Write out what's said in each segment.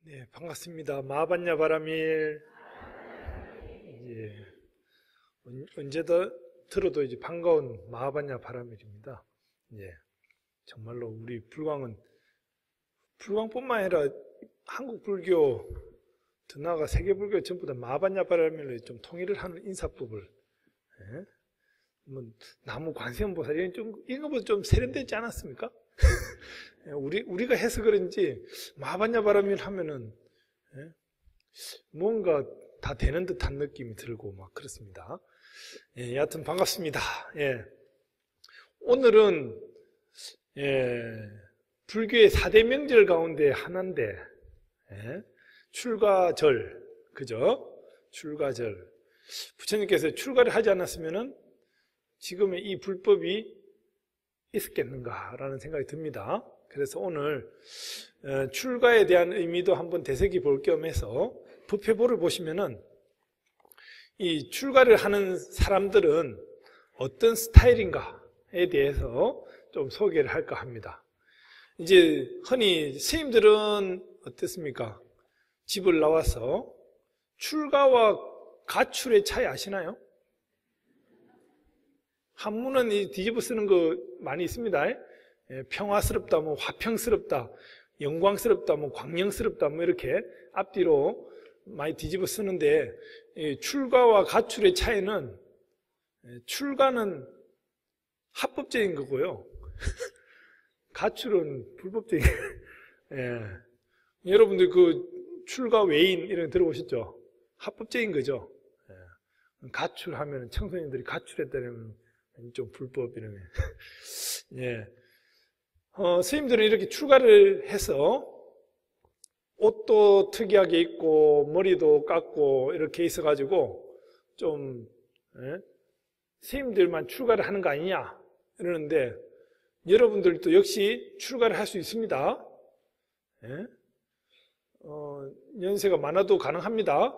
네, 반갑습니다. 마하반야 바라밀. 예, 언제도 들어도 이제 반가운 마하반야 바라밀입니다. 예, 정말로 우리 불광뿐만 아니라 한국 불교, 더 나아가 세계 불교 전부 다 마하반야 바라밀로 좀 통일을 하는 인사법을, 예? 뭐 나무 관세음보살 이런 것보다 좀 세련되지 않았습니까? 우리가 해서 그런지 마하반야 바라밀 하면은 뭔가 다 되는 듯한 느낌이 들고 막 그렇습니다. 여하튼 반갑습니다. 오늘은 불교의 4대 명절 가운데 하나인데 출가절, 그죠? 출가절. 부처님께서 출가를 하지 않았으면은 지금의 이 불법이 있었겠는가라는 생각이 듭니다. 그래서 오늘 출가에 대한 의미도 한번 되새겨 볼 겸해서 부패보를 보시면은 이 출가를 하는 사람들은 어떤 스타일인가에 대해서 좀 소개를 할까 합니다. 이제 흔히 스님들은 어떻습니까? 집을 나와서 출가와 가출의 차이 아시나요? 한문은 뒤집어 쓰는 거 많이 있습니다. 평화스럽다, 뭐 화평스럽다, 영광스럽다, 뭐 광명스럽다, 뭐 이렇게 앞뒤로 많이 뒤집어 쓰는데, 출가와 가출의 차이는, 출가는 합법적인 거고요. 가출은 불법적인 거예요. 여러분들 그 출가 외인 이런 거 들어보셨죠? 합법적인 거죠. 가출하면 청소년들이 가출했다면 좀 불법 이런 게. 스님들은 이렇게 출가를 해서 옷도 특이하게 입고 머리도 깎고 이렇게 있어가지고 좀 스님들만 출가를 하는 거 아니냐 이러는데 여러분들도 역시 출가를 할 수 있습니다. 연세가 많아도 가능합니다.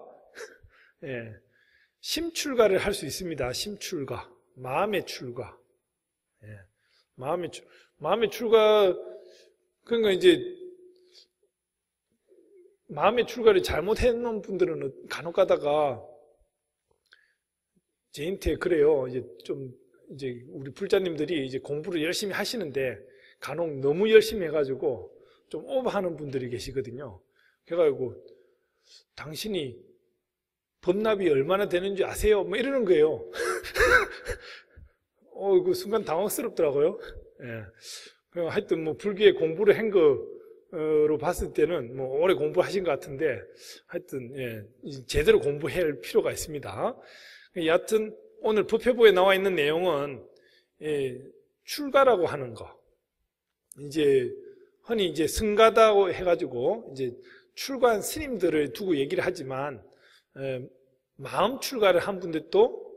심출가를 할 수 있습니다. 심출가, 마음의 출가. 마음의 출가, 그러니까 이제, 마음의 출가를 잘못해놓은 분들은 간혹 가다가, 저한테 그래요. 이제 우리 불자님들이 이제 공부를 열심히 하시는데, 간혹 너무 열심히 해가지고, 좀 오버하는 분들이 계시거든요. 그래가지고, 당신이 법납이 얼마나 되는지 아세요? 뭐 이러는 거예요. 그 순간 당황스럽더라고요. 하여튼 뭐 불교에 공부를 한 거로 봤을 때는 뭐 오래 공부하신 것 같은데 하여튼 제대로 공부할 필요가 있습니다. 여하튼 오늘 부패보에 나와 있는 내용은 출가라고 하는 거. 이제 흔히 이제 승가다고 해가지고 이제 출가한 스님들을 두고 얘기를 하지만 마음 출가를 한 분들도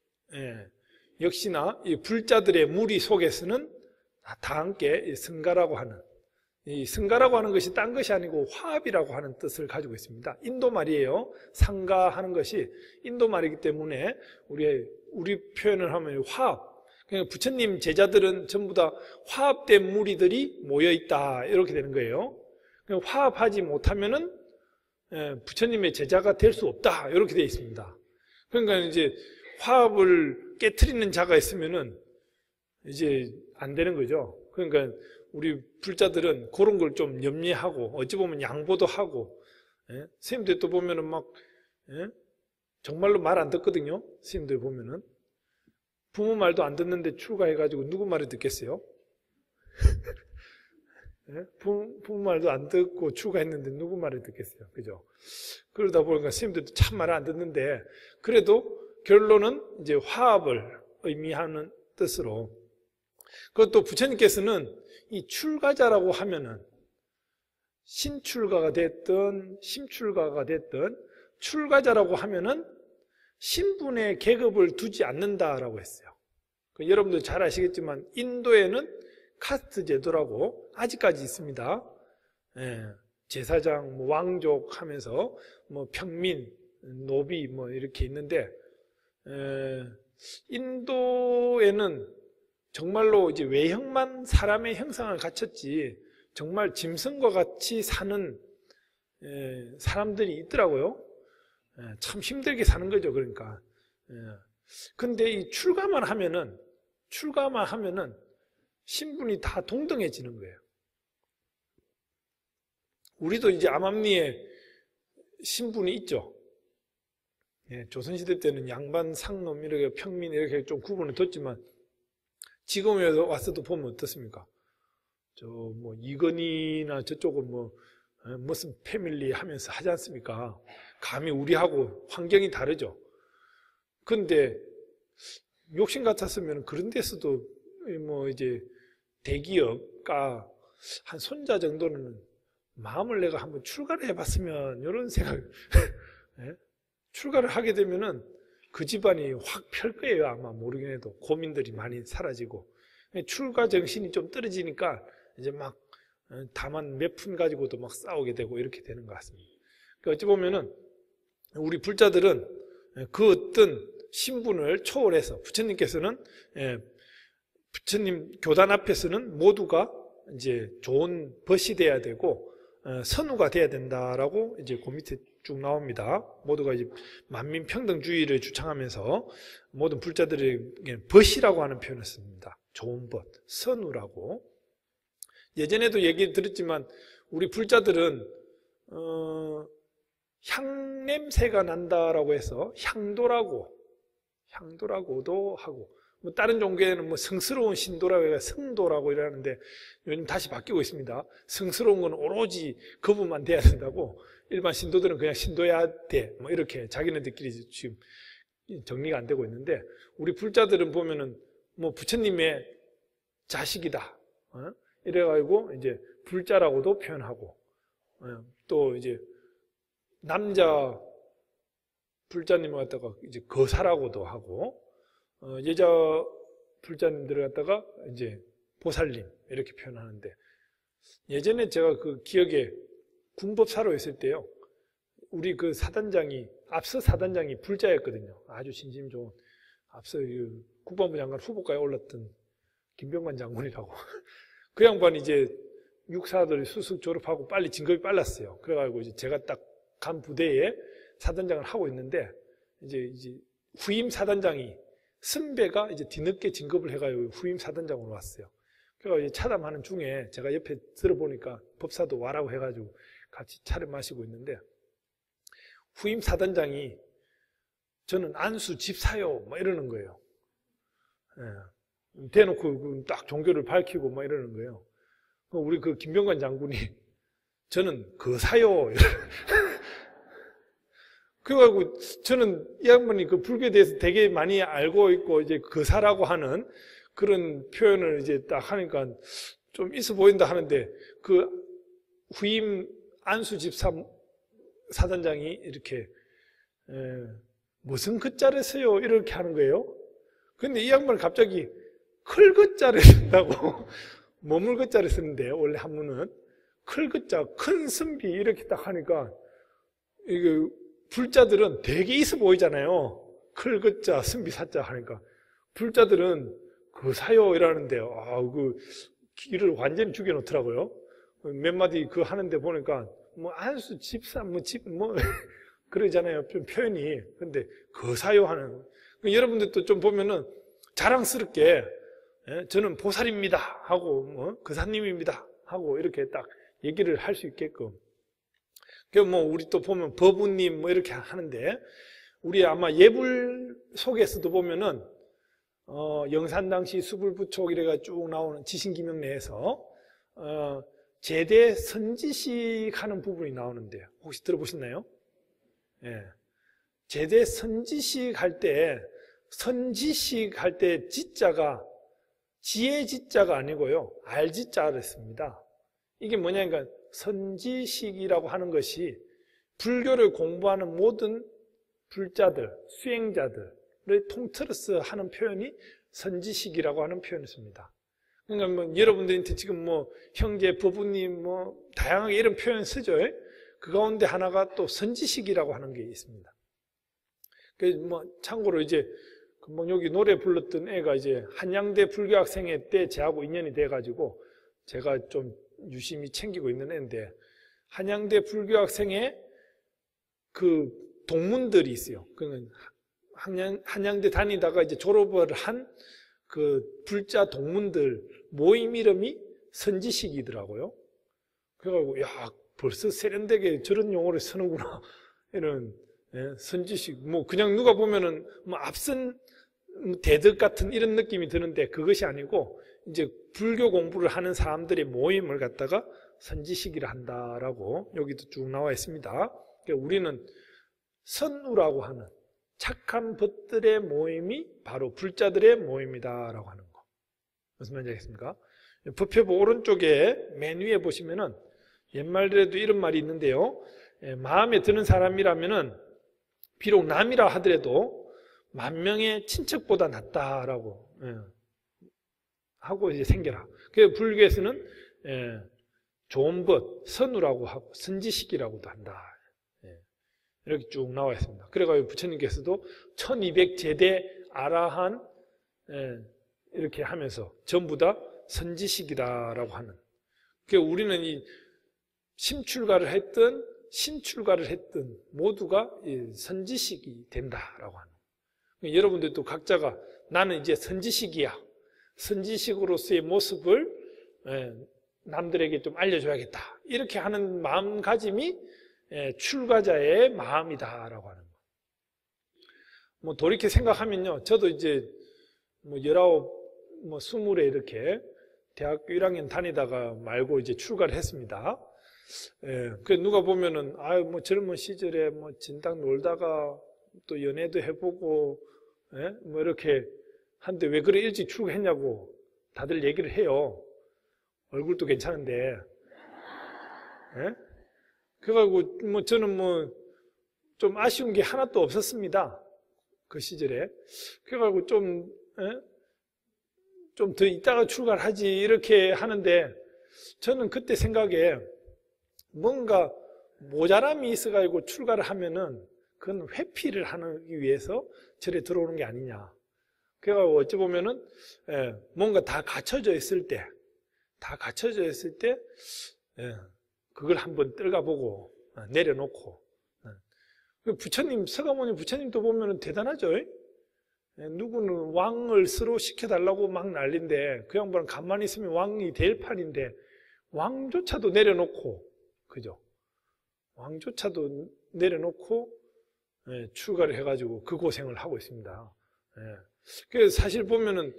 역시나 이 불자들의 무리 속에서는 다 함께 승가라고 하는, 이 승가라고 하는 것이 딴 것이 아니고 화합이라고 하는 뜻을 가지고 있습니다. 인도 말이에요. 상가하는 것이 인도 말이기 때문에 우리 표현을 하면 화합. 그러니까 부처님 제자들은 전부 다 화합된 무리들이 모여 있다 이렇게 되는 거예요. 그러니까 화합하지 못하면은 부처님의 제자가 될 수 없다 이렇게 되어 있습니다. 그러니까 이제 화합을 깨트리는 자가 있으면은 이제 안 되는 거죠. 그러니까 우리 불자들은 그런 걸 좀 염려하고 어찌 보면 양보도 하고, 스님들 또 보면은 막 정말로 말 안 듣거든요. 스님들 보면은 부모 말도 안 듣는데 출가해가지고 누구 말을 듣겠어요? 부모 말도 안 듣고 출가했는데 누구 말을 듣겠어요? 그죠? 그러다 보니까 스님들도 참 말을 안 듣는데 그래도 결론은 이제 화합을 의미하는 뜻으로. 그것도 부처님께서는 이 출가자라고 하면은 신출가가 됐든 심출가가 됐든 출가자라고 하면은 신분의 계급을 두지 않는다라고 했어요. 여러분들 잘 아시겠지만 인도에는 카스트 제도라고 아직까지 있습니다. 제사장, 뭐 왕족 하면서 뭐 평민, 노비 뭐 이렇게 있는데 인도에는 정말로 이제 외형만 사람의 형상을 갖췄지 정말 짐승과 같이 사는 사람들이 있더라고요. 참 힘들게 사는 거죠. 그러니까. 근데 이 출가만 하면은 신분이 다 동등해지는 거예요. 우리도 이제 암암리에 신분이 있죠. 조선시대 때는 양반, 상놈, 이렇게 평민 이렇게 좀 구분을 뒀지만 지금에 와서도 보면 어떻습니까? 뭐 이건희나 저쪽은 무슨 패밀리 하면서 하지 않습니까? 감히 우리하고 환경이 다르죠. 근데 욕심 같았으면 그런 데서도 이제 대기업가 한 손자 정도는 마음을 내가 한번 출가를 해봤으면 이런 생각. 출가를 하게 되면은 그 집안이 확 펼 거예요. 아마 모르긴 해도 고민들이 많이 사라지고 출가 정신이 좀 떨어지니까 이제 막 다만 몇 푼 가지고도 막 싸우게 되고 이렇게 되는 것 같습니다. 그러니까 어찌 보면은 우리 불자들은 그 어떤 신분을 초월해서 부처님께서는 부처님 교단 앞에서는 모두가 이제 좋은 벗이 돼야 되고 선우가 돼야 된다라고 이제 그 밑에 쭉 나옵니다. 모두가 이제 만민평등주의를 주창하면서 모든 불자들에게 벗이라고 하는 표현을 씁니다. 좋은 벗, 선우라고. 예전에도 얘기 들었지만 우리 불자들은 향 냄새가 난다라고 해서 향도라고도 하고, 뭐 다른 종교에는 뭐 성스러운 신도라고 해서 성도라고 이러는데 요즘 다시 바뀌고 있습니다. 성스러운 건 오로지 거부만 돼야 된다고, 일반 신도들은 그냥 신도야 돼, 뭐 이렇게 자기네들끼리 지금 정리가 안 되고 있는데, 우리 불자들은 보면은 뭐 부처님의 자식이다, 이래가지고 이제 불자라고도 표현하고, 또 이제 남자 불자님을 갖다가 이제 거사라고도 하고, 여자 불자님들을 갖다가 이제 보살님 이렇게 표현하는데, 예전에 제가 그 기억에 군법사로 있을 때요, 우리 그 사단장이, 앞서 사단장이 불자였거든요. 아주 신심 좋은, 앞서 국방부 장관 후보까지 올랐던 김병관 장군이라고. 그 양반이 이제 육사들 수습 졸업하고 빨리 진급이 빨랐어요. 그래가지고 이제 제가 딱 간 부대에 사단장을 하고 있는데, 이제 후임 사단장이, 선배가 이제 뒤늦게 진급을 해가지고 후임 사단장으로 왔어요. 그래서 차담하는 중에 제가 옆에 들어보니까 법사도 와라고 해가지고 같이 차를 마시고 있는데, 후임 사단장이 저는 안수 집사요 막 이러는 거예요. 대놓고 딱 종교를 밝히고 막 이러는 거예요. 우리 그 김병관 장군이 저는 거사요. 그래가지고 저는 이 양반이 그 불교에 대해서 되게 많이 알고 있고 이제 거사라고 하는 그런 표현을 이제 딱 하니까 좀 있어 보인다 하는데, 그 후임 안수 집사 사단장이 이렇게 무슨 글자를 써요 이렇게 하는 거예요. 근데 이 양반은 갑자기 클 글자를 쓴다고. 머물 글자를 쓰는데 원래 한문은 클 글자, 큰 선비 이렇게 딱 하니까 이게 불자들은 되게 있어 보이잖아요. 클 글자, 선비 사자 하니까 불자들은 그 사요 이라는데, 그 길을 완전히 죽여놓더라고요. 몇 마디 그 하는데 보니까 뭐 안수 집사 뭐 그러잖아요. 좀 표현이. 근데 그 사요 하는, 여러분들도 좀 보면은 자랑스럽게 저는 보살입니다 하고 거사님입니다 하고 이렇게 딱 얘기를 할 수 있게끔. 그 뭐 우리 또 보면 법우님 뭐 이렇게 하는데, 우리 아마 예불 속에서도 보면은 영산당시 수불부촉 이래가 쭉 나오는 지신기명 내에서 제대 선지식 하는 부분이 나오는데 혹시 들어보셨나요? 예. 제대 선지식 할 때, 선지식 할 때 지자가 지혜 지자가 아니고요, 알지자를 씁니다. 이게 뭐냐니까, 선지식이라고 하는 것이 불교를 공부하는 모든 불자들, 수행자들을 통틀어서 하는 표현이 선지식이라고 하는 표현을 씁니다. 그러니까 뭐 여러분들한테 지금 뭐 형제, 부부님 뭐 다양하게 이런 표현 쓰죠. 그 가운데 하나가 또 선지식이라고 하는 게 있습니다. 그래서 뭐 참고로 이제 금방 여기 노래 불렀던 애가 이제 한양대 불교학생회 때 저하고 인연이 돼가지고 제가 좀 유심히 챙기고 있는 애인데, 한양대 불교학생의 그 동문들이 있어요. 그는 한양대 다니다가 이제 졸업을 한 그 불자 동문들 모임 이름이 선지식이더라고요. 그래가지고 야 벌써 세련되게 저런 용어를 쓰는구나 이런 선지식. 뭐 그냥 누가 보면은 뭐 앞선 대덕 같은 이런 느낌이 드는데 그것이 아니고 이제 불교 공부를 하는 사람들의 모임을 갖다가 선지식이라 한다라고 여기도 쭉 나와 있습니다. 그러니까 우리는 선우라고 하는 착한 벗들의 모임이 바로 불자들의 모임이다라고 하는 거. 무슨 말인지 알겠습니까? 법회부 오른쪽에 맨 위에 보시면은 옛말에도 이런 말이 있는데요. 마음에 드는 사람이라면은 비록 남이라 하더라도 만 명의 친척보다 낫다라고 하고 이제 생겨라. 그래서 불교에서는 좋은 법, 선우라고 하고 선지식이라고도 한다. 이렇게 쭉 나와 있습니다. 그래가지고 부처님께서도 1200제대 아라한 이렇게 하면서 전부 다 선지식이다라고 하는. 그러니까 우리는 이 심출가를 했든 모두가 선지식이 된다라고 하는. 그러니까 여러분들도 각자가 나는 이제 선지식이야. 선지식으로서의 모습을 남들에게 좀 알려줘야겠다. 이렇게 하는 마음가짐이 출가자의 마음이다라고 하는 거. 뭐 돌이켜 생각하면요, 저도 이제 뭐 19, 뭐 20에 이렇게 대학교 1학년 다니다가 말고 이제 출가를 했습니다. 그 누가 보면은 뭐 젊은 시절에 뭐 진당 놀다가 또 연애도 해보고 뭐 이렇게 한데 왜 그래 일찍 출가했냐고 다들 얘기를 해요. 얼굴도 괜찮은데. 그래가지고 뭐 저는 뭐 좀 아쉬운 게 하나도 없었습니다. 그 시절에. 그래가지고 좀 더 이따가 출가를 하지 이렇게 하는데 저는 그때 생각에 뭔가 모자람이 있어가지고 출가를 하면은 그건 회피를 하기 위해서 절에 들어오는 게 아니냐. 그래가지고 어찌 보면은 뭔가 다 갖춰져 있을 때 그걸 한번 떨가보고 내려놓고. 부처님, 서가모니 부처님도 보면은 대단하죠. 누구는 왕을 서로 시켜달라고 막 난린데 그 양반은 가만히 있으면 왕이 될 판인데 왕조차도 내려놓고, 그죠? 왕조차도 내려놓고 출가를 해가지고 그 고생을 하고 있습니다. 그래서 사실 보면은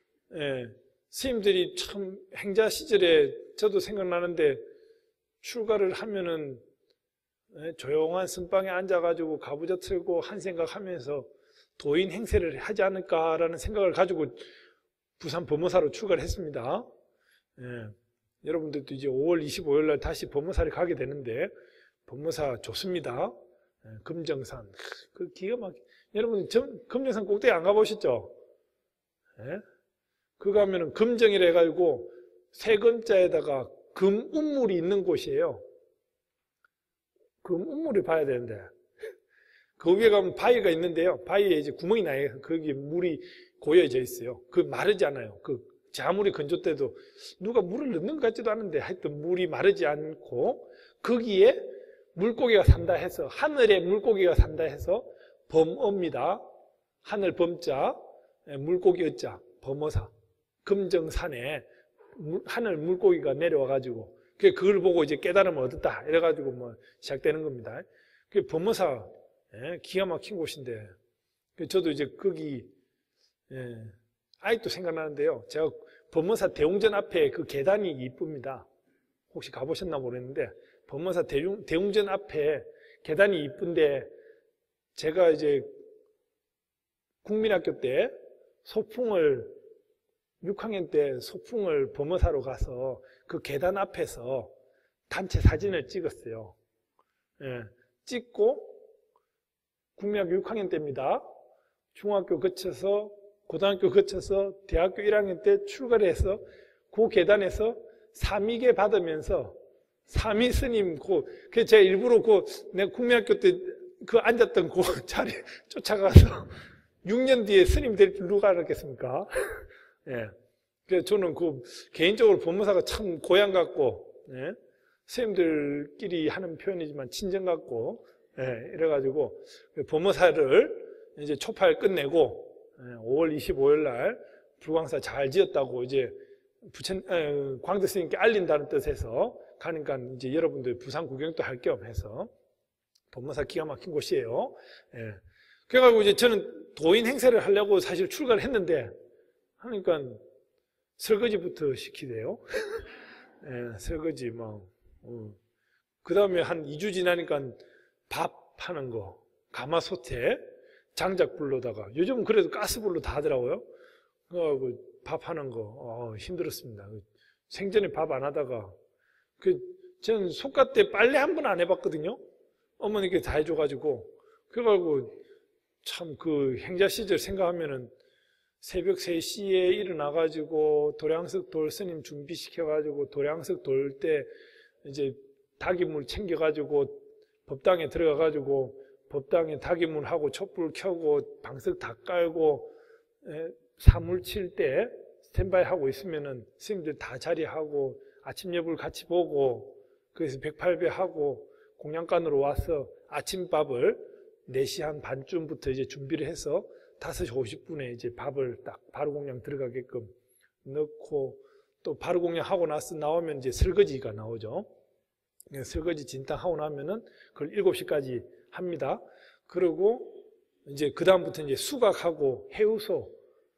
스님들이 참 행자 시절에 저도 생각나는데 출가를 하면은 조용한 선방에 앉아가지고 가부좌 틀고 한 생각하면서 도인 행세를 하지 않을까라는 생각을 가지고 부산 법무사로 출가를 했습니다. 여러분들도 이제 5월 25일 날 다시 법무사를 가게 되는데 법무사 좋습니다. 금정산 그 기가 막 여러분 금정산 꼭대기 안 가보셨죠? 그거 가면은 금정이라 해가지고 세 금자에다가 금 운물이 있는 곳이에요. 금 운물을 봐야 되는데 그 위에 가면 바위가 있는데요. 바위에 이제 구멍이 나요. 거기 물이 고여져 있어요. 그 마르지 않아요. 그 아무리 건조 때도 누가 물을 넣는 것 같지도 않은데 하여튼 물이 마르지 않고 거기에 물고기가 산다 해서 하늘에 물고기가 산다 해서 범어입니다. 하늘 범자 물고기 어자 범어사 금정산에 하늘 물고기가 내려와가지고 그걸 보고 이제 깨달음을 얻었다 이래가지고 뭐 시작되는 겁니다. 그 범어사 기가 막힌 곳인데 저도 이제 거기 아직도 생각나는데요. 제가 범어사 대웅전 앞에 그 계단이 이쁩니다. 혹시 가보셨나 모르겠는데 범어사 대웅전 앞에 계단이 이쁜데 제가 이제 국민학교 때 소풍을 6학년 때 소풍을 범어사로 가서 그 계단 앞에서 단체 사진을 찍었어요. 찍고 국민학교 6학년 때입니다. 중학교 거쳐서 고등학교 거쳐서 대학교 1학년 때 출가를 해서 그 계단에서 삼위계 받으면서 삼위 스님 그 제가 일부러 내가 국민학교 때 그 앉았던 그 자리에 쫓아가서 6년 뒤에 스님 될 줄 누가 알았겠습니까? 그래서 저는 개인적으로 법무사가 참 고향 같고, 선생님들끼리 하는 표현이지만 친정 같고, 이래가지고 범어사를 이제 초파를 끝내고 5월 25일 날 불광사 잘 지었다고 이제 광대 스님께 알린다는 뜻에서 가니까 이제 여러분들 부산 구경도 할 겸 해서 범어사 기가 막힌 곳이에요. 그래가지고 이제 저는 도인 행세를 하려고 사실 출가를 했는데 하니까 설거지부터 시키대요. 설거지 그 다음에 한 2주 지나니까 밥 하는 거, 가마솥에 장작불로다가, 요즘은 그래도 가스불로 다 하더라고요. 밥 하는 거, 힘들었습니다. 생전에 밥 안 하다가, 저는 속가 때 빨래 한 번 안 해봤거든요. 어머니께 다 해줘가지고, 그래가지고 참 그 행자 시절 생각하면은 새벽 3시에 일어나가지고 도량석 돌 스님 준비시켜가지고 도량석 돌 때 이제 닭이물 챙겨가지고 법당에 들어가가지고 법당에 닭이물 하고 촛불 켜고 방석 다 깔고 사물 칠 때 스탠바이 하고 있으면은 스님들 다 자리하고 아침 예불 같이 보고 그래서 108배 하고 공양간으로 와서 아침밥을 4시 한 반쯤부터 이제 준비를 해서 5시 50분에 이제 밥을 딱 바루공양 들어가게끔 넣고 또 바루공양 하고 나서 나오면 이제 설거지가 나오죠. 설거지 진탕 하고 나면은 그걸 7시까지 합니다. 그리고 이제 그 다음부터 이제 수각하고 해우소,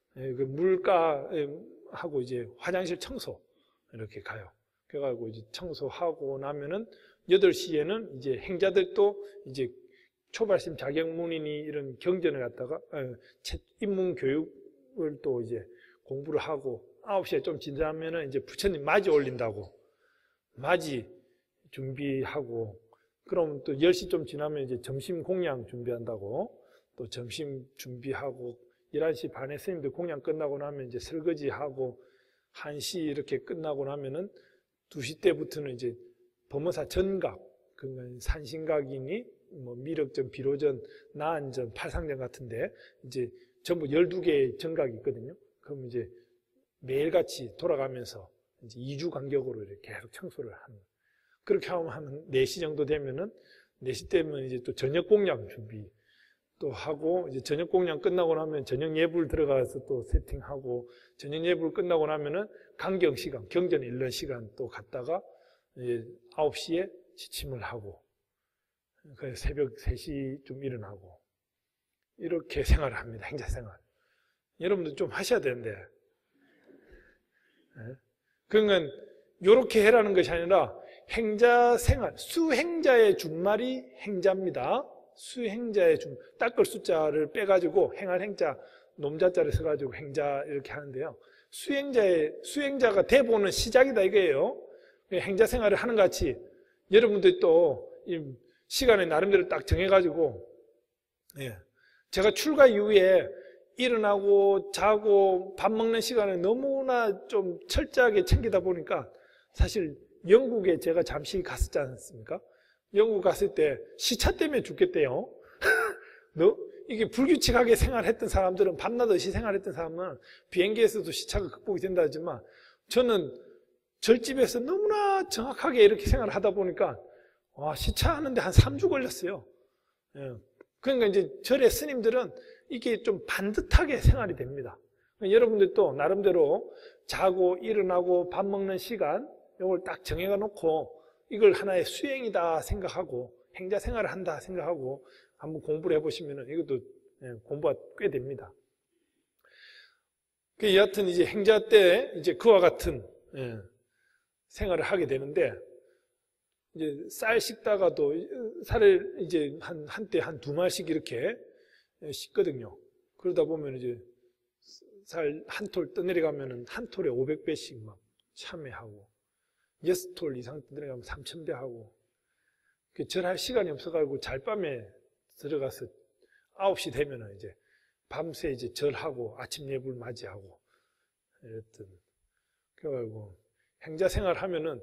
물가하고 이제 화장실 청소 이렇게 가요. 그래가지고 이제 청소하고 나면은 8시에는 이제 행자들도 이제 초발심 자격문이니 이런 경전을 갖다가 입문 교육을 또 이제 공부를 하고 9시에 좀 지나면은 이제 부처님 맞이 올린다고 맞이 준비하고 그럼 또 10시 좀 지나면 이제 점심 공양 준비한다고 또 점심 준비하고 11시 반에 스님들 공양 끝나고 나면 이제 설거지하고 1시 이렇게 끝나고 나면은 2시 때부터는 이제 범어사 전각, 그러니까 산신각이니 뭐 미륵전, 비로전, 나안전, 팔상전 같은데 이제 전부 12개의 전각이 있거든요. 그럼 이제 매일같이 돌아가면서 이제 2주 간격으로 이렇게 계속 청소를 하는. 그렇게 하면 한 4시 정도 되면은 4시 때면 이제 또 저녁 공양 준비 또 하고 이제 저녁 공양 끝나고 나면 저녁 예불 들어가서 또 세팅하고 저녁 예불 끝나고 나면은 강경 시간, 경전 일러 시간 또 갔다가 이제 9시에 지침을 하고 그래서 새벽 3시쯤 일어나고 이렇게 생활을 합니다. 행자 생활. 여러분들 좀 하셔야 되는데 그러니까 이렇게 해라는 것이 아니라 행자 생활, 수행자의 준말이 행자입니다. 수행자의 닦을 숫자를 빼가지고 행할 행자, 놈자자를 써가지고 행자 이렇게 하는데요. 수행자가 돼보는 시작이다 이거예요. 행자 생활을 하는 것 같이 여러분들이 또 시간을 나름대로 딱 정해가지고 제가 출가 이후에 일어나고 자고 밥 먹는 시간을 너무나 좀 철저하게 챙기다 보니까 사실 영국에 제가 잠시 갔었지 않습니까? 영국 갔을 때 시차 때문에 죽겠대요. 이게 불규칙하게 생활했던 사람들은 밤낮 없이 생활했던 사람은 비행기에서도 시차가 극복이 된다 하지만 저는 절집에서 너무나 정확하게 이렇게 생활을 하다 보니까 시차 하는데 한 3주 걸렸어요. 그러니까 이제 절의 스님들은 이게 좀 반듯하게 생활이 됩니다. 여러분들도 나름대로 자고 일어나고 밥 먹는 시간 이걸 딱 정해가 놓고 이걸 하나의 수행이다 생각하고 행자 생활을 한다 생각하고 한번 공부를 해보시면 이것도 공부가 꽤 됩니다. 여하튼 이제 행자 때 이제 그와 같은 생활을 하게 되는데 이제 쌀 씻다가도 쌀을 이제 한때 한 2말씩 이렇게 씻거든요. 그러다 보면 이제 쌀 한 톨 떠내려가면은 한 톨에 500배씩 막 참회하고 6톨 이상 떠내려가면 3000배 하고 절할 시간이 없어가지고 잘밤에 들어가서 9시 되면은 이제 밤새 이제 절하고 아침 예불 맞이하고 이랬던. 그래가지고 행자 생활 하면은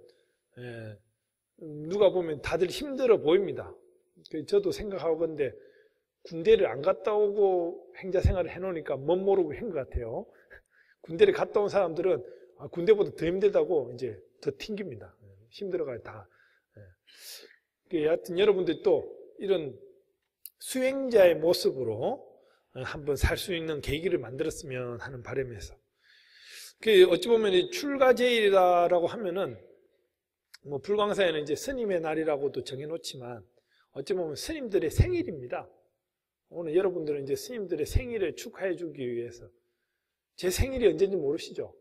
누가 보면 다들 힘들어 보입니다. 저도 생각하고 근데 군대를 안 갔다 오고 행자 생활을 해놓으니까 멋 모르고 한 것 같아요. 군대를 갔다 온 사람들은 군대보다 더 힘들다고 이제 더 튕깁니다. 힘들어가지고 다 하여튼 여러분들 또 이런 수행자의 모습으로 한번 살 수 있는 계기를 만들었으면 하는 바람에서. 어찌 보면 출가제일이라고 하면은 뭐 불광사에는 이제 스님의 날이라고도 정해놓지만 어찌 보면 스님들의 생일입니다. 오늘 여러분들은 이제 스님들의 생일을 축하해 주기 위해서 제 생일이 언제인지 모르시죠?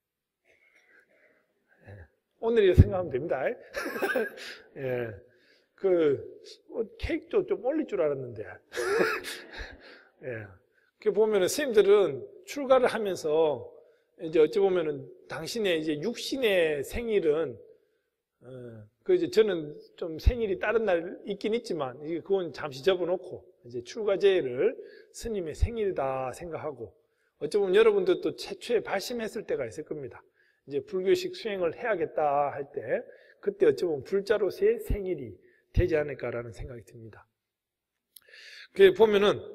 오늘이라 생각하면 됩니다. 예. 케이크도 좀 올릴 줄 알았는데. 예. 보면은 스님들은 출가를 하면서 이제 어찌 보면은 당신의 이제 육신의 생일은 이제 저는 좀 생일이 다른 날 있긴 있지만 그건 잠시 접어놓고 이제 출가제를 스님의 생일이다 생각하고 어찌 보면 여러분들도 최초에 발심했을 때가 있을 겁니다. 이제 불교식 수행을 해야겠다 할 때 그때 어찌 보면 불자로서의 생일이 되지 않을까라는 생각이 듭니다. 보면은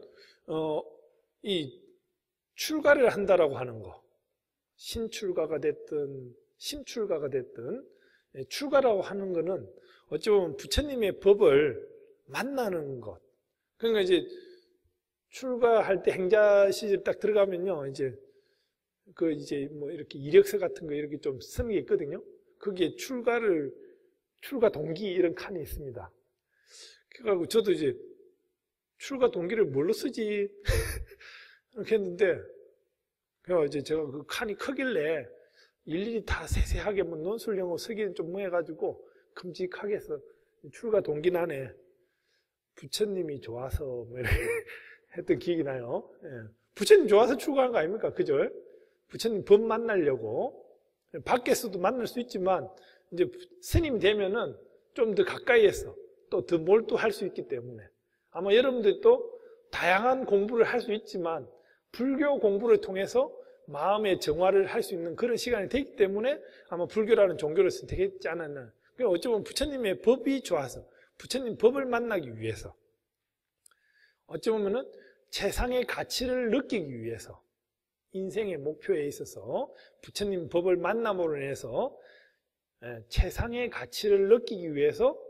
이 출가를 한다라고 하는 거, 신출가가 됐든 심출가가 됐든 출가라고 하는 거는 어찌 보면 부처님의 법을 만나는 것. 그러니까 이제 출가할 때 행자 시절 딱 들어가면요, 이제 뭐 이렇게 이력서 같은 거 이렇게 좀 쓰는 게 있거든요. 거기에 출가 동기 이런 칸이 있습니다. 그래가지고 저도 이제 출가 동기를 뭘로 쓰지? 이렇게 했는데, 그래서 이제 제가 그 칸이 크길래 일일이 다 세세하게 뭐 논술형으로 쓰기는 좀 뭐해가지고 큼직하게 해서 출가 동기 안에 부처님이 좋아서 뭐 이렇게 했던 기억이 나요. 예. 부처님 좋아서 출가한 거 아닙니까? 그죠? 부처님 법 만나려고. 밖에서도 만날 수 있지만, 이제 스님이 되면은 좀 더 가까이에서 또 더 몰두할 수 있기 때문에 아마 여러분들도 다양한 공부를 할 수 있지만 불교 공부를 통해서 마음의 정화를 할 수 있는 그런 시간이 되기 때문에 아마 불교라는 종교를 선택했지 않았나. 어찌 보면 부처님의 법이 좋아서 부처님 법을 만나기 위해서 어찌 보면은 최상의 가치를 느끼기 위해서 인생의 목표에 있어서 부처님 법을 만남으로 인해서 최상의 가치를 느끼기 위해서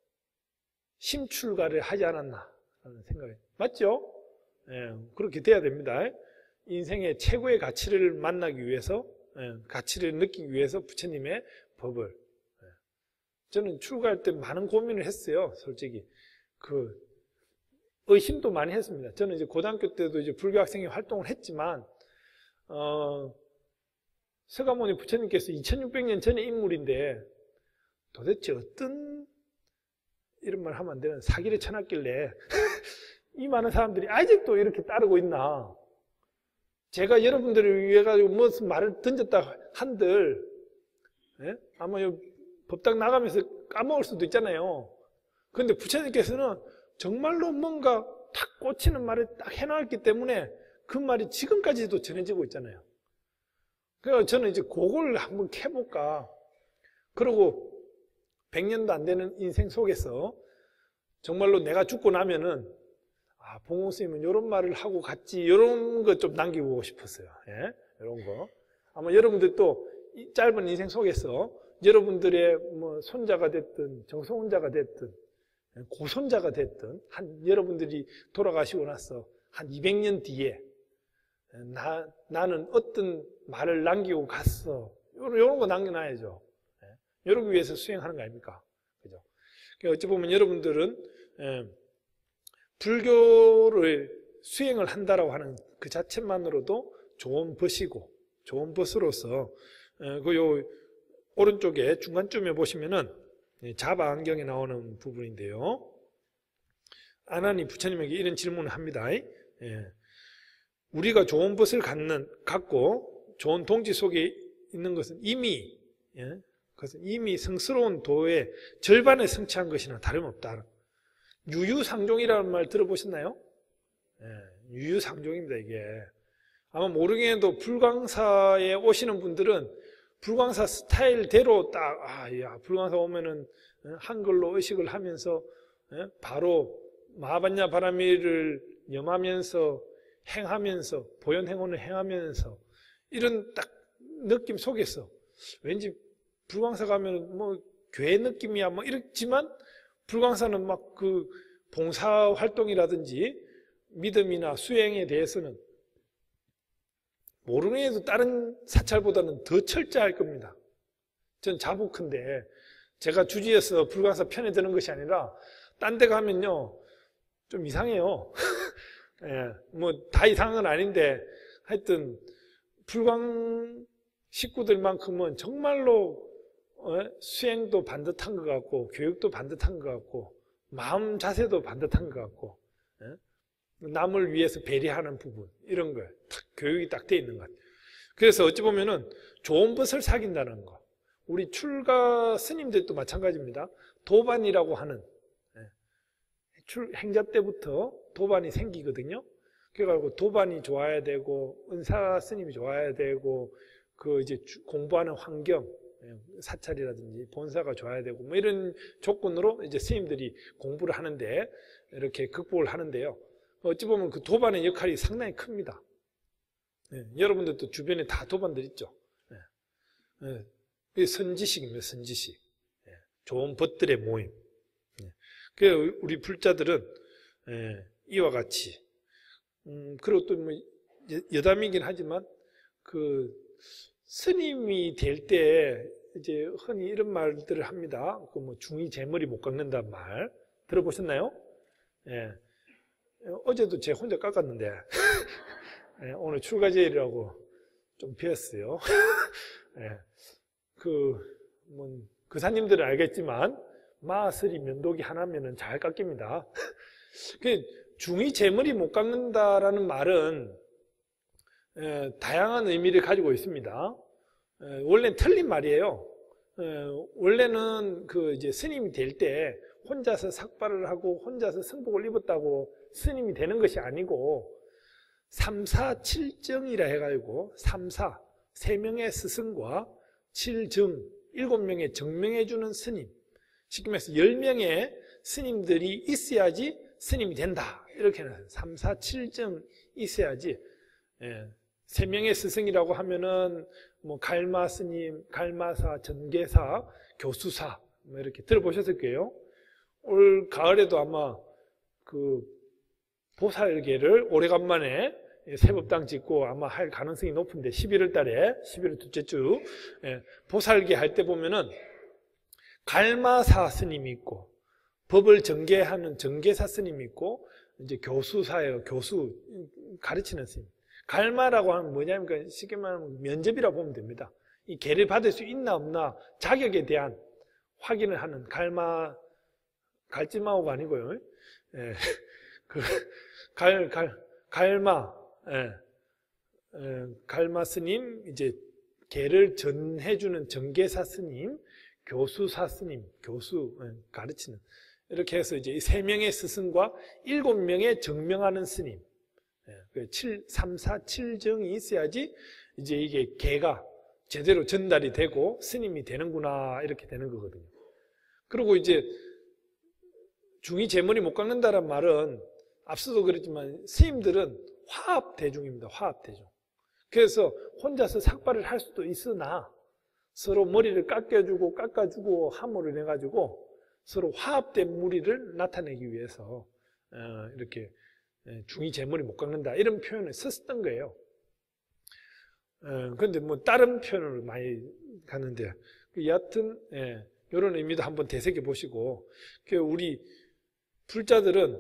심출가를 하지 않았나 하는 생각이 맞죠? 그렇게 돼야 됩니다. 인생의 최고의 가치를 만나기 위해서 가치를 느끼기 위해서 부처님의 법을 저는 출가할 때 많은 고민을 했어요. 솔직히 의심도 많이 했습니다. 저는 이제 고등학교 때도 이제 불교 학생회 활동을 했지만 서가모니 부처님께서 2600년 전의 인물인데 도대체 어떤 이런 말 하면 안 되는 사기를 쳐놨길래 이 많은 사람들이 아직도 이렇게 따르고 있나. 제가 여러분들을 위해 가지고 무슨 말을 던졌다 한들 아마 법당 나가면서 까먹을 수도 있잖아요. 그런데 부처님께서는 정말로 뭔가 탁 꽂히는 말을 딱 해놨기 때문에 그 말이 지금까지도 전해지고 있잖아요. 그래서 저는 이제 그걸 한번 캐볼까. 그리고 100년도 안 되는 인생 속에서 정말로 내가 죽고 나면은 봉호 스님은 이런 말을 하고 갔지 이런 거 좀 남기고 싶었어요. 이런 거. 아마 여러분들도 이 짧은 인생 속에서 여러분들의 뭐 손자가 됐든 정손자가 됐든 고손자가 됐든 여러분들이 돌아가시고 나서 한 200년 뒤에 나는 어떤 말을 남기고 갔어. 이런 거 남겨놔야죠. 이러기 위해서 수행하는 거 아닙니까? 그죠? 어찌 보면 여러분들은 불교를 수행을 한다라고 하는 그 자체만으로도 좋은 벗이고 좋은 벗으로서 요 오른쪽에 중간쯤에 보시면은 자바 안경에 나오는 부분인데요. 아나니 부처님에게 이런 질문을 합니다. 우리가 좋은 벗을 갖고 좋은 동지 속에 있는 것은 이미 그것은 이미 성스러운 도의 절반에 성취한 것이나 다름없다. 유유상종이라는 말 들어보셨나요? 유유상종입니다, 이게. 아마 모르겠는데 불광사에 오시는 분들은 불광사 스타일대로 딱, 불광사 오면은 한글로 의식을 하면서 바로 마하반야 바라미를 염하면서 행하면서 보현행원을 행하면서 이런 딱 느낌 속에서 왠지 불광사 가면 뭐 교회 느낌이야 뭐 이렇지만 불광사는 막 그 봉사 활동이라든지 믿음이나 수행에 대해서는 모르는 애도 다른 사찰보다는 더 철저할 겁니다. 전 자부컨대 제가 주지에서 불광사 편에 드는 것이 아니라 딴 데 가면요 좀 이상해요. 예, 뭐 다 이상한 건 아닌데 하여튼 불광 식구들만큼은 정말로 수행도 반듯한 것 같고 교육도 반듯한 것 같고 마음 자세도 반듯한 것 같고 남을 위해서 배려하는 부분 이런 거 교육이 딱 돼 있는 것 같아요. 그래서 어찌 보면은 좋은 벗을 사귄다는 거 우리 출가 스님들도 마찬가지입니다. 도반이라고 하는 행자 때부터 도반이 생기거든요. 그래가지고 도반이 좋아야 되고 은사 스님이 좋아야 되고 그 이제 공부하는 환경 사찰이라든지 본사가 좋아야 되고 뭐 이런 조건으로 이제 스님들이 공부를 하는데 이렇게 극복을 하는데요. 어찌 보면 그 도반의 역할이 상당히 큽니다. 여러분들도 주변에 다 도반들 있죠. 선지식입니다. 선지식. 좋은 벗들의 모임. 그래서 우리 불자들은 이와 같이 그리고 또 뭐 여담이긴 하지만 그 스님이 될 때 이제 흔히 이런 말들을 합니다. 그 뭐 중이 제 머리 못 깎는다는 말 들어보셨나요? 예. 어제도 제 혼자 깎았는데 예, 오늘 출가제일이라고 좀 비었어요. 예. 뭐 그사님들은 알겠지만 마스리 면도기 하나면은 잘 깎입니다. 중이 제 머리 못 깎는다라는 말은 다양한 의미를 가지고 있습니다. 원래는 틀린 말이에요. 원래는 그 이제 스님이 될 때 혼자서 삭발을 하고 혼자서 승복을 입었다고 스님이 되는 것이 아니고 3사 7정이라 해가지고 3사 3명의 스승과 7정 7명의 정명해주는 스님 쉽게 말해서 10명의 스님들이 있어야지 스님이 된다 이렇게 해놨어요. 3사 7정 있어야지 3명의 스승이라고 하면은 뭐 갈마 스님, 갈마사, 전계사, 교수사 뭐 이렇게 들어보셨을 거예요. 올 가을에도 아마 그 보살계를 오래간만에 새법당 짓고 아마 할 가능성이 높은데 11월 달에 11월 둘째 주 보살계 할 때 보면은 갈마사 스님이 있고 법을 전개하는 전계사 스님이 있고 이제 교수사예요. 교수 가르치는 스님. 갈마라고 하면 뭐냐면 쉽게 말하면 면접이라고 보면 됩니다. 이 계를 받을 수 있나 없나 자격에 대한 확인을 하는 갈지마오가 아니고요. 예. 갈마 스님, 이제 계를 전해주는 전계사 스님, 교수사 스님, 교수 가르치는 이렇게 해서 이제 3명의 스승과 7명의 정명하는 스님, 3, 4, 7정이 있어야지 이제 이게 계가 제대로 전달이 되고 스님이 되는구나 이렇게 되는 거거든요. 그리고 이제 중이 제 머리 못 깎는다는 말은 앞서도 그랬지만 스님들은 화합대중입니다. 화합대중. 그래서 혼자서 삭발을 할 수도 있으나 서로 머리를 깎아주고 함으로 인해가지고 서로 화합된 무리를 나타내기 위해서 이렇게 중이 제 머리 못 깎는다 이런 표현을 썼던 거예요. 그런데 뭐 다른 표현을 많이 가는데 여하튼 이런 의미도 한번 되새겨 보시고 우리 불자들은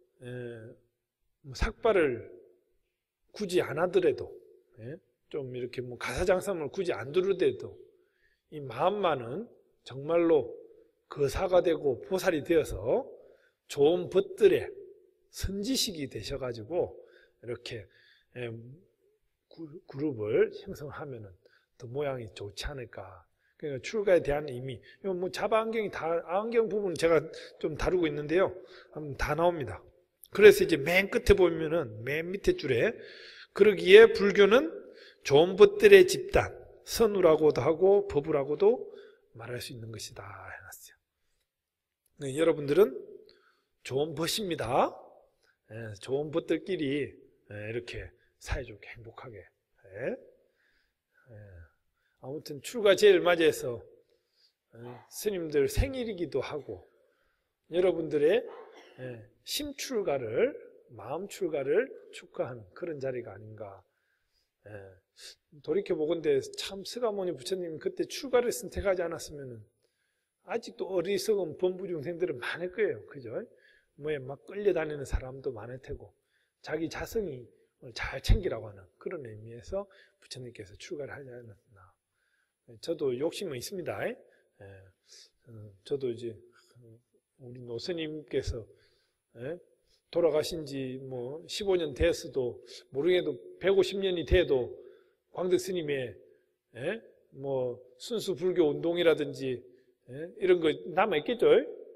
삭발을 굳이 안 하더라도 좀 이렇게 뭐 가사장삼을 굳이 안 두르더라도 이 마음만은 정말로 거사가 되고 보살이 되어서 좋은 벗들의 선지식이 되셔가지고 이렇게 그룹을 형성하면은 더 모양이 좋지 않을까. 그러니까 출가에 대한 의미. 뭐 자바 안경이 안경 부분은 제가 좀 다루고 있는데요. 다 나옵니다. 그래서 이제 맨 끝에 보면은 맨 밑에 줄에 그러기에 불교는 좋은 벗들의 집단, 선우라고도 하고 법우라고도 말할 수 있는 것이다 해놨어요. 네, 여러분들은 좋은 벗입니다. 좋은 벗들끼리 이렇게 사이좋게 행복하게 아무튼 출가 제일 맞이해서 스님들 생일이기도 하고 여러분들의 심출가를 마음 출가를 축하하는 그런 자리가 아닌가. 돌이켜보건대 참 스가모니 부처님이 그때 출가를 선택하지 않았으면 아직도 어리석은 범부중생들은 많을 거예요. 그죠? 뭐에 막 끌려다니는 사람도 많을 테고 자기 자성이 잘 챙기라고 하는 그런 의미에서 부처님께서 출가를 하지 않았나. 저도 욕심은 있습니다. 저도 이제 우리 노스님께서 돌아가신 지 뭐 15년 됐어도 모르게도 150년이 돼도 광덕 스님의 뭐 순수 불교 운동이라든지 이런 거 남아 있겠죠.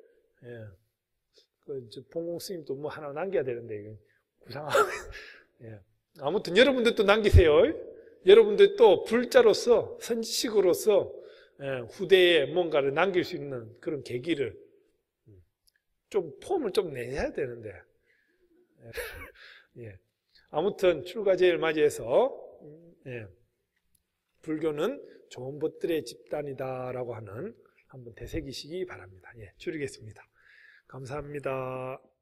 그 봉공 스님도 뭐 하나 남겨야 되는데 이거 구상하고. 아무튼 여러분들도 남기세요. 여러분들도 불자로서 선지식으로서 후대에 뭔가를 남길 수 있는 그런 계기를 좀 폼을 좀 내야 되는데. 아무튼 출가제를 맞이해서 불교는 좋은 법들의 집단이다라고 하는 한번 되새기시기 바랍니다. 줄이겠습니다. 감사합니다.